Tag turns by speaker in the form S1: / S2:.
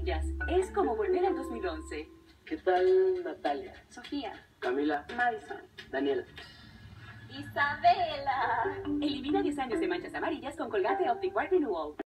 S1: amarillas. Es como volver al 2011.
S2: ¿Qué tal, Natalia?
S3: Sofía.
S2: Camila.
S3: Madison.
S2: Daniela.
S3: Isabela.
S1: Elimina 10 años de manchas amarillas con Colgate Optic White Renewal.